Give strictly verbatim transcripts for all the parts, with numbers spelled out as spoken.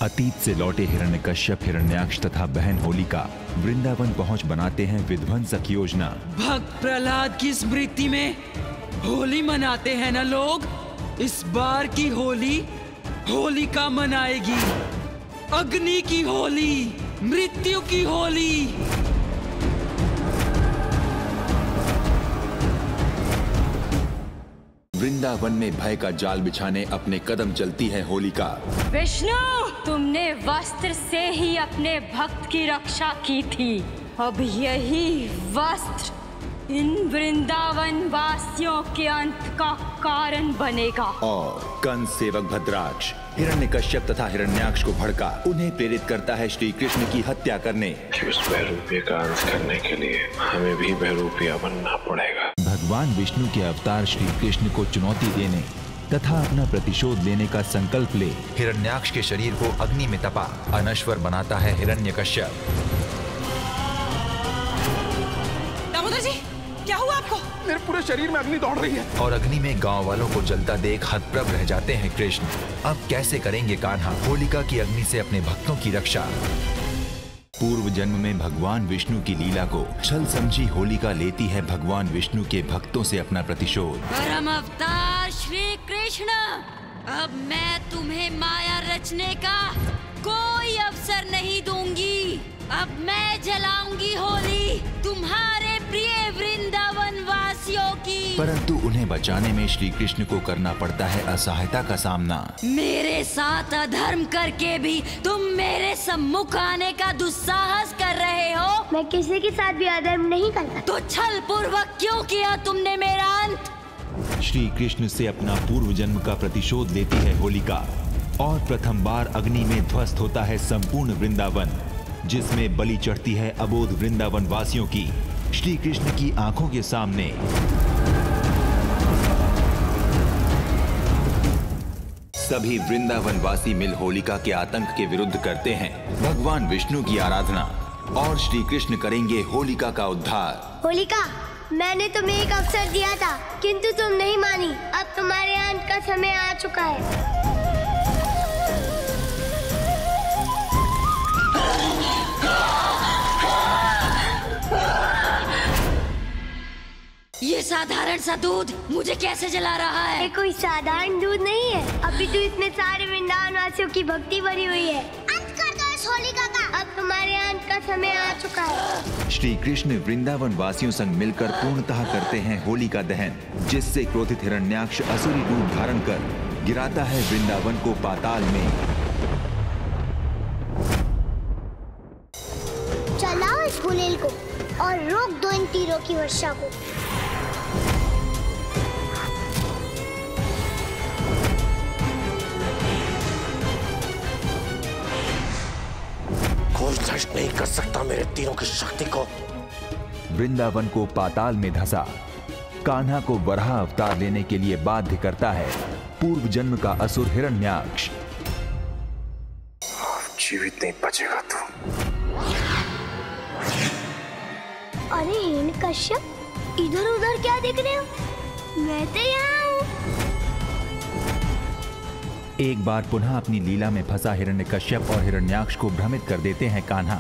अतीत से लौटे हिरण्यकश्यप, हिरण्याक्ष तथा बहन होलिका वृंदावन पहुंच बनाते हैं विध्वंसक योजना। भक्त प्रहलाद की स्मृति में होली मनाते हैं ना लोग। इस बार की होली होलिका मनाएगी। अग्नि की होली, मृत्यु की होली। वृंदावन में भय का जाल बिछाने अपने कदम चलती है होलिका। विष्णु, तुमने वस्त्र से ही अपने भक्त की रक्षा की थी। अब यही वस्त्र इन वृंदावन वासियों के अंत का कारण बनेगा। और कंस सेवक भद्राक्ष हिरण्यकश्यप तथा हिरण्याक्ष को भड़का उन्हें प्रेरित करता है श्री कृष्ण की हत्या करने। उस बहरूपिया का अंत करने के लिए हमें भी बहरूपिया बनना पड़ेगा। भगवान विष्णु के अवतार श्री कृष्ण को चुनौती देने तथा अपना प्रतिशोध लेने का संकल्प ले हिरण्याक्ष के शरीर को अग्नि में तपा अनश्वर बनाता है हिरण्यकश्यप। दामोदर जी, क्या हुआ आपको? मेरे पूरे शरीर में अग्नि दौड़ रही है। और अग्नि में गांव वालों को जलता देख हतप्रभ रह जाते हैं कृष्ण। अब कैसे करेंगे कान्हा होलिका की अग्नि से अपने भक्तों की रक्षा? पूर्व जन्म में भगवान विष्णु की लीला को छल समझी होलिका लेती है भगवान विष्णु के भक्तों से अपना प्रतिशोध। परम अवतार श्री कृष्ण, अब मैं तुम्हें माया रचने का कोई अवसर नहीं दूंगी। अब मैं जलाऊंगी होली तुम्हारे प्रिय वृंदावन वासियों की। परंतु उन्हें बचाने में श्री कृष्ण को करना पड़ता है असहायता का सामना। मेरे साथ अधर्म करके भी तुम मेरे सम्मुख आने का दुस्साहस कर रहे हो। मैं किसी के साथ भी अधर्म नहीं करता। तो छल पूर्वक क्यों किया तुमने मेरा अंत? श्री कृष्ण से अपना पूर्व जन्म का प्रतिशोध लेती है होलिका और प्रथम बार अग्नि में ध्वस्त होता है संपूर्ण वृंदावन, जिसमें बलि चढ़ती है अबोध वृंदावन वासियों की श्री कृष्ण की आंखों के सामने। सभी वृंदावन वासी मिल होलिका के आतंक के विरुद्ध करते हैं भगवान विष्णु की आराधना और श्री कृष्ण करेंगे होलिका का उद्धार। होलिका, मैंने तुम्हें एक अवसर दिया था किंतु तुम नहीं मानी। अब तुम्हारे अंत का समय आ चुका है। ये साधारण सा दूध मुझे कैसे जला रहा है? ये कोई साधारण दूध नहीं है। अभी तो इसमें सारे वृंदावन वासियों की भक्ति भरी हुई है। अंत कर दो इस होलिका का। अब तुम्हारे अंत का समय आ चुका है। श्री कृष्ण वृंदावन वासियों संग मिलकर पूर्णतः करते हैं होलिका दहन, जिससे क्रोधित हिरण्याक्ष असुरी रूप धारण कर गिराता है वृंदावन को पाताल में। चलाओ इस गुलेल को और रोक दो इन तीरों की वर्षा को। कोई नष्ट नहीं कर सकता मेरे तीरों की शक्ति को। वृंदावन को पाताल में धंसा कान्हा को वराह अवतार लेने के लिए बाध्य करता है पूर्व जन्म का असुर हिरण्याक्ष। जीवित नहीं बचेगा तू। अरे हिरण्यकश्यप, इधर उधर क्या देख रहे हो? मैं तो यहाँ हूँ। एक बार पुनः अपनी लीला में फंसा हिरण्यकश्यप और हिरण्याक्ष को भ्रमित कर देते हैं कान्हा।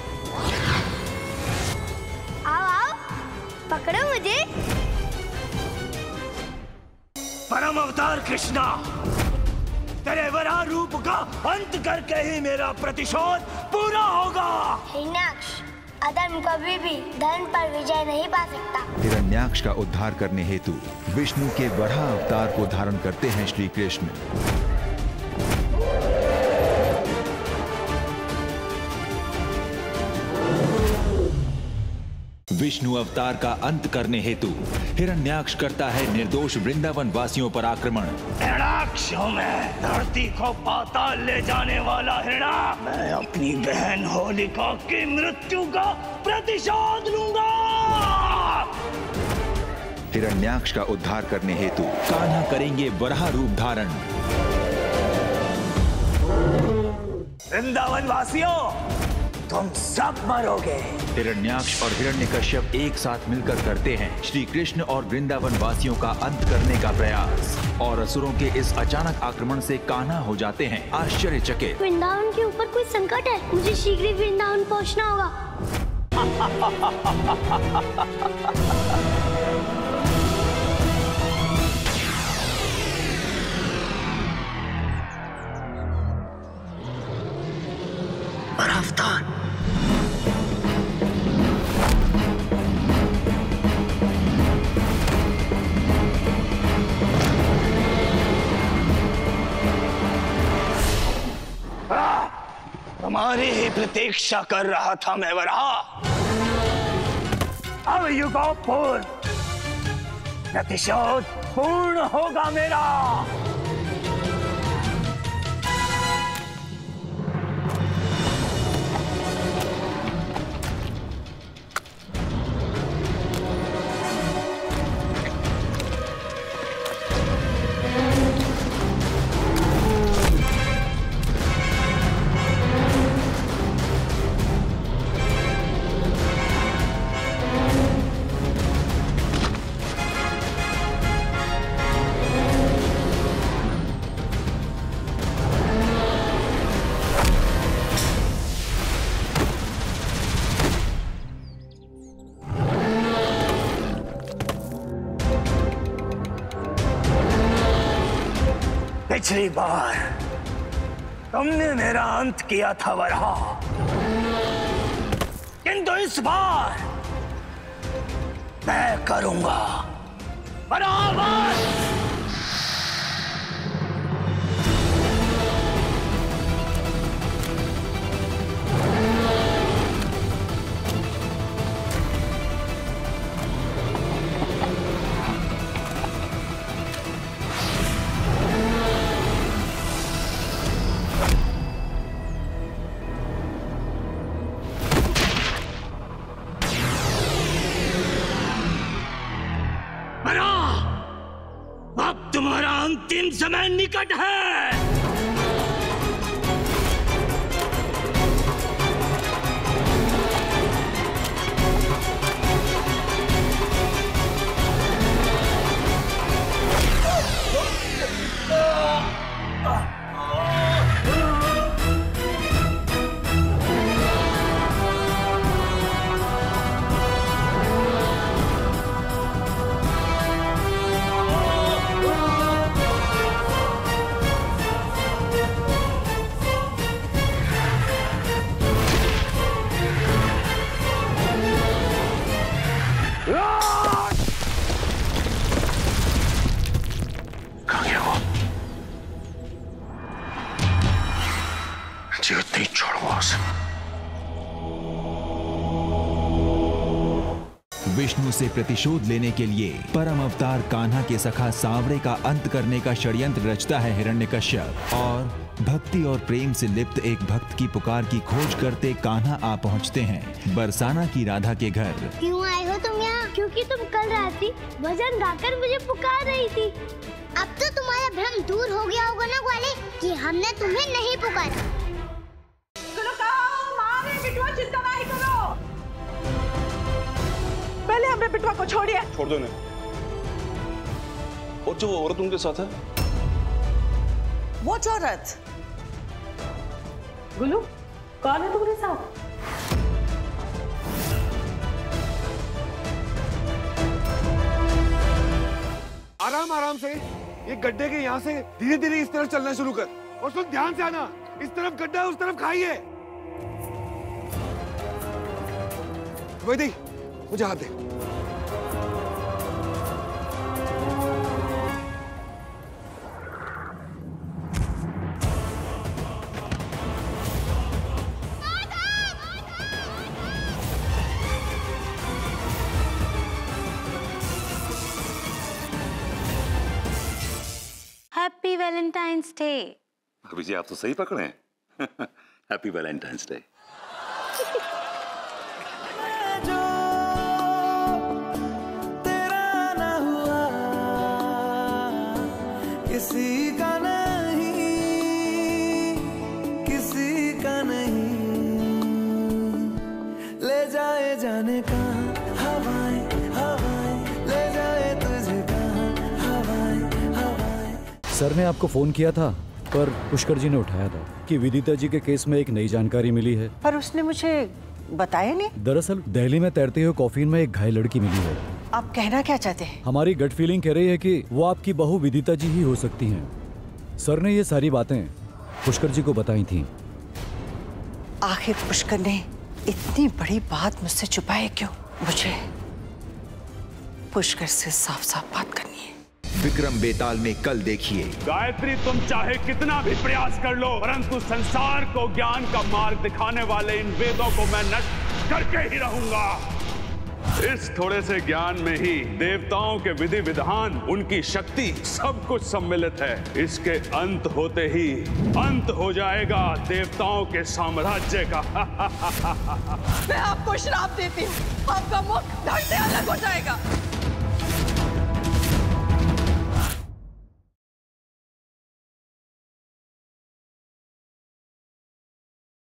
आओ आओ, पकड़ो मुझे। परम अवतार कृष्णा, तेरे वराह रूप का अंत करके ही मेरा प्रतिशोध पूरा होगा। हिरण्याक्ष, अधर्म कभी भी धर्म पर विजय नहीं पा सकता। हिरण्याक्ष का उद्धार करने हेतु विष्णु के वराह अवतार को धारण करते हैं श्री कृष्ण। विष्णु अवतार का अंत करने हेतु हिरण्याक्ष करता है निर्दोष वृंदावन वासियों पर आक्रमण। हिरण्याक्ष हूं मैं, धरती को पाताल ले जाने वाला हिरण्य। मैं अपनी बहन होलिका की मृत्यु का प्रतिशोध लूंगा। हिरण्याक्ष का उद्धार करने हेतु कान्हा करेंगे वराह रूप धारण। वृंदावन वासियों, तुम सब मरोगे। हिरण्याक्ष और हिरण्यकश्यप एक साथ मिलकर करते हैं श्री कृष्ण और वृंदावन वासियों का अंत करने का प्रयास, और असुरों के इस अचानक आक्रमण से कान्हा हो जाते हैं आश्चर्यचकित। वृंदावन के ऊपर कोई संकट है, मुझे शीघ्र ही वृंदावन पहुंचना होगा। अवतार तुम्हारी ही प्रतीक्षा कर रहा था मैं वराह। अब युगों पूर्ण प्रतिशोध पूर्ण होगा मेरा। पिछली बार तुमने मेरा अंत किया था वराह, किंतु इस बार मैं करूंगा बराबर। तुम्हारा अंतिम समय निकट है। जीवित नहीं छोड़ूंगा उसे। विष्णु से प्रतिशोध लेने के लिए परम अवतार कान्हा के सखा सांवरे का अंत करने का षड्यंत्र रचता है हिरण्यकश्यप, और भक्ति और प्रेम से लिप्त एक भक्त की पुकार की खोज करते कान्हा आ पहुंचते हैं बरसाना की राधा के घर। क्यों आए हो तुम यहाँ? क्योंकि तुम कल रात्रि भजन गाकर मुझे पुकार रही थी। अब तो तुम्हारा भ्रम दूर हो गया होगा ना ग्वाले, कि हमने तुम्हें नहीं पुकारा। बिटवा चिंता नहीं करो, पहले हमने बिटवा को छोड़िए। छोड़ दो इन्हें। और जो वो औरत उनके साथ है, वो जो औरत गुल्लू, कौन है तुम्हारे साथ? आराम आराम से ये गड्ढे के यहाँ से धीरे धीरे इस तरफ चलना शुरू कर। और सुन, ध्यान से आना, इस तरफ गड्ढा है, उस तरफ खाई है। वैदेही, मुझे हाथ दे। Happy Valentine's day. अभी जी आप तो सही पकड़े हैं। Happy Valentine's day. किसी का नहीं, किसी का नहीं, ने आपको फोन किया था, पर पुष्कर जी ने उठाया था कि विदिता जी के केस में एक नई जानकारी मिली है। पर उसने मुझे बताया नहीं। दरअसल दिल्ली में तैरते हुए कॉफिन में एक घायल लड़की मिली है। आप कहना क्या चाहते हैं? हमारी गट फीलिंग कह रही है कि वो आपकी बहू विदिता जी ही हो सकती हैं। सर ने ये सारी बातें पुष्कर जी को बताई थी। आखिर पुष्कर ने इतनी बड़ी बात मुझसे छुपाए क्यों? मुझे पुष्कर से साफ साफ बात करनी है। विक्रम बेताल में कल देखिए। गायत्री, तुम चाहे कितना भी प्रयास कर लो, परंतु संसार को ज्ञान का मार्ग दिखाने वाले इन वेदों को मैं नष्ट करके ही रहूंगा। इस थोड़े से ज्ञान में ही देवताओं के विधि विधान, उनकी शक्ति, सब कुछ सम्मिलित है। इसके अंत होते ही अंत हो जाएगा देवताओं के साम्राज्य का। मैं आपको श्राप देती हूँ, आपका मुख धड़ से अलग हो जाएगा।